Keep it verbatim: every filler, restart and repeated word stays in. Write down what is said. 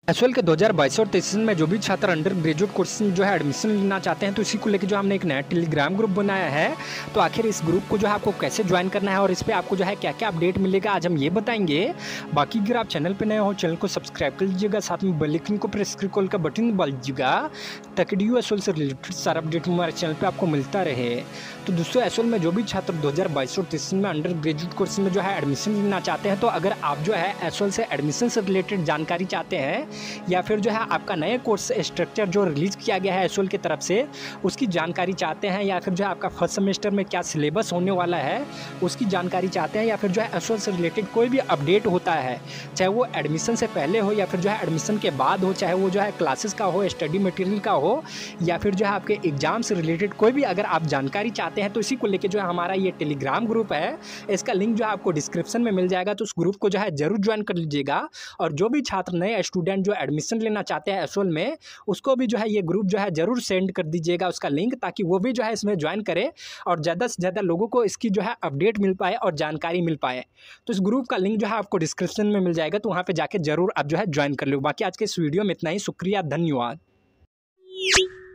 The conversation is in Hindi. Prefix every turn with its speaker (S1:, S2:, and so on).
S1: एसओएल के दो हज़ार बाईस और तेईस में जो भी छात्र अंडर ग्रेजुएट कोर्स में जो है एडमिशन लेना चाहते हैं तो इसी को लेकर जो हमने एक नया टेलीग्राम ग्रुप बनाया है। तो आखिर इस ग्रुप को जो है आपको कैसे ज्वाइन करना है और इस पर आपको जो है क्या क्या अपडेट मिलेगा आज हम ये बताएंगे। बाकी अगर आप चैनल पर नए हो चैनल को सब्सक्राइब कर लीजिएगा, साथ में बेल आइकन को प्रेस कर कॉल का बटन दबा लीजिएगा ताकि डी एसओएल से रिलेटेड सारा अपडेट हमारे चैनल पर आपको मिलता रहे। तो दोस्तों एसओएल में जो भी छात्र दो हज़ार बाईस और तेईस में अंडर ग्रेजुएट कोर्स में जो है एडमिशन लेना चाहते हैं तो अगर आप जो है एसओएल से एडमिशन से रिलेटेड जानकारी चाहते हैं या फिर जो है आपका नया कोर्स स्ट्रक्चर जो रिलीज़ किया गया है एसओएल की तरफ से उसकी जानकारी चाहते हैं या फिर जो है आपका फर्स्ट सेमेस्टर में क्या सिलेबस होने वाला है उसकी जानकारी चाहते हैं या फिर जो है एसओएल से रिलेटेड कोई भी अपडेट होता है चाहे वो एडमिशन से पहले हो या फिर जो है एडमिशन के बाद हो, चाहे वो जो है क्लासेस का हो, स्टडी मटेरियल का हो या फिर जो है आपके एग्जाम से रिलेटेड कोई भी अगर आप जानकारी चाहते हैं तो इसी को लेकर जो है हमारा ये टेलीग्राम ग्रुप है, इसका लिंक जो है आपको डिस्क्रिप्शन में मिल जाएगा। तो उस ग्रुप को जो है जरूर ज्वाइन कर लीजिएगा और जो भी छात्र नए स्टूडेंट जो एडमिशन लेना चाहते हैं एसओएल में उसको भी जो है ये ग्रुप जो है जरूर सेंड कर दीजिएगा उसका लिंक, ताकि वो भी जो है इसमें ज्वाइन करे और ज़्यादा से ज़्यादा लोगों को इसकी जो है अपडेट मिल पाए और जानकारी मिल पाए। तो इस ग्रुप का लिंक जो है आपको डिस्क्रिप्शन में मिल जाएगा, तो वहाँ पे जाके जरूर आप जो है ज्वाइन कर लो। बाकी आज के इस वीडियो में इतना ही, शुक्रिया, धन्यवाद।